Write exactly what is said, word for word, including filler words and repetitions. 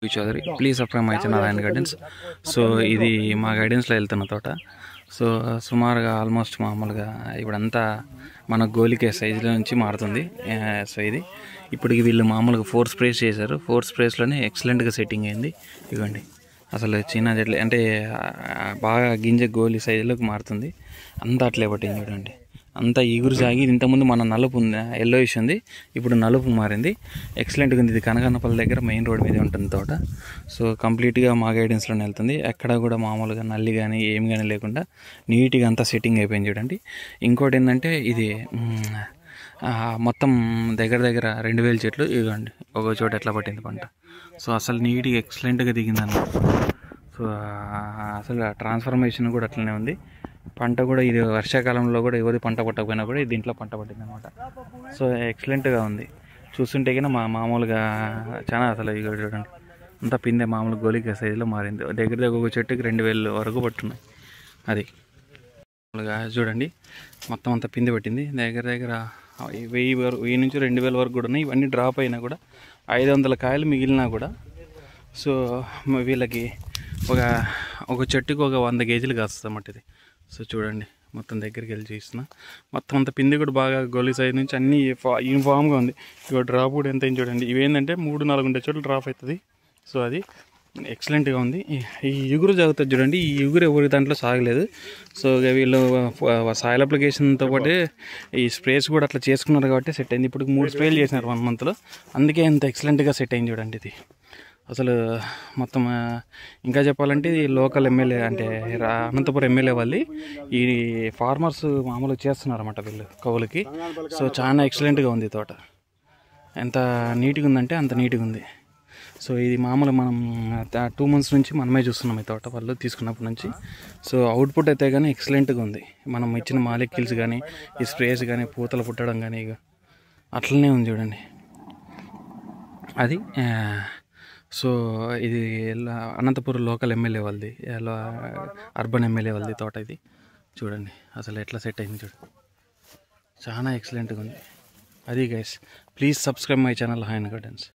Chowdary please subscribe my channel హాయన్ gardens. So ఇది మా గైడెన్స్లో వెళ్తున్న తోట. సో సుమారుగా ఆల్మోస్ట్ మామూలుగా ఇప్పుడంతా మన గోలికే సైజులో నుంచి మారుతుంది. సో ఇది ఇప్పటికి వీళ్ళు మామూలుగా ఫోర్ స్ప్రేస్ చేశారు. ఫోర్ స్ప్రేస్లోనే ఎక్సలెంట్గా సెట్టింగ్ అయింది. ఇవ్వండి అసలు చిన్న చెట్లు అంటే బాగా గింజ గోలి సైజులోకి మారుతుంది. అంతా అట్లే పట్టింది చూడండి. అంతా ఈగురు సాగి ఇంతకుముందు మన నలుపు ఉంది, ఎల్లో ఇష్ ఉంది, ఇప్పుడు నలుపు మారింది. ఎక్సలెంట్గా ఉంది. ఇది కనకన్నపల్లి దగ్గర మెయిన్ రోడ్ మీద ఉంటుంది తోట. సో కంప్లీట్గా మా గైడెన్స్లోనే వెళ్తుంది. ఎక్కడ కూడా మామూలుగా నల్లి కానీ ఏమి కానీ లేకుండా నీట్గా అంతా సెట్టింగ్ అయిపోయింది చూడండి. ఇంకోటి ఏంటంటే ఇది మొత్తం దగ్గర దగ్గర రెండు వేల చెట్లు ఇవ్వండి ఒక చోట ఎట్లా పట్టింది పంట. సో అసలు నీట్గా ఎక్సలెంట్గా దిగిందన్నమాట. సో అసలు ట్రాన్స్ఫర్మేషన్ కూడా అట్లనే ఉంది. పంట కూడా ఇది వర్షాకాలంలో కూడా ఎవరి పంట పట్టకపోయినా కూడా దీంట్లో పంట పట్టింది అనమాట. సో ఎక్సలెంట్గా ఉంది. చూస్తుంటే కన్నా మా మామూలుగా చాలా అసలు ఇక చూడండి అంతా పిందె మామూలు గోలిక సైజులో మారింది. దగ్గర దగ్గర ఒక చెట్టుకి రెండు వేలు వరకు పట్టున్నాయి. అది మామూలుగా చూడండి మొత్తం అంతా పిందె పట్టింది. దగ్గర దగ్గర వెయ్యి వరకు వెయ్యి నుంచి రెండు వేల వరకు కూడా ఉన్నాయి. ఇవన్నీ డ్రాప్ అయినా కూడా ఐదు వందల కాయలు మిగిలినా కూడా సో వీళ్ళకి ఒక ఒక చెట్టుకి ఒక వంద కేజీలు కాస్తుంది అన్నమాట ఇది. సో చూడండి మొత్తం దగ్గరికి వెళ్ళి చూస్తున్నా మొత్తం అంత పిండి కూడా బాగా గోలీ సైజ్ నుంచి అన్నీ యూనిఫామ్గా ఉంది. ఇక డ్రాప్ కూడా ఎంత అయింది చూడండి. ఇవేంటంటే మూడు నాలుగు ఉండే చోట్ల డ్రాప్ అవుతుంది. సో అది ఎక్సలెంట్గా ఉంది. ఈ ఇగురు జరుగుతుంది చూడండి. ఈ ఇగురు ఎవరి దాంట్లో సాగలేదు. సో వీళ్ళు సాయిల్ అప్లికేషన్తో పాటు ఈ స్ప్రేస్ కూడా అట్లా చేసుకున్నారు కాబట్టి సెట్ అయింది. ఇప్పుడు మూడు స్ప్రేలు చేసినారు వన్ మంత్లో, అందుకే ఎంత ఎక్సలెంట్గా సెట్ అయింది చూడండి. ఇది అసలు మొత్తం ఇంకా చెప్పాలంటే ఇది లోకల్ ఎమ్మెల్యే అంటే అనంతపురం ఎమ్మెల్యే వాళ్ళు ఈ ఫార్మర్స్ మామూలుగా చేస్తున్నారు అన్నమాట వీళ్ళు కవులకి. సో చాలా ఎక్సలెంట్గా ఉంది తోట. ఎంత నీట్గా ఉందంటే అంత నీట్గా ఉంది. సో ఇది మామూలు మనం టూ మంత్స్ నుంచి మనమే చూస్తున్నాం ఈ తోట వాళ్ళు తీసుకున్నప్పటి నుంచి. సో అవుట్పుట్ అయితే కానీ ఎక్సలెంట్గా ఉంది. మనం ఇచ్చిన మాలిక్యూల్స్ కానీ ఈ స్ప్రేస్ కానీ పూతలు పుట్టడం కానీ ఇక అట్లనే ఉంది చూడండి. అది సో ఇది అనంతపురం లోకల్ ఎమ్మెల్యే వాళ్ళది, అర్బన్ ఎమ్మెల్యే వాళ్ళది తోట ఇది. చూడండి అసలు ఎట్లా సెట్ అయింది చూడండి. చాలా ఎక్సలెంట్గా ఉంది. అది guys please subscribe my channel హాయన్ గార్డెన్స్.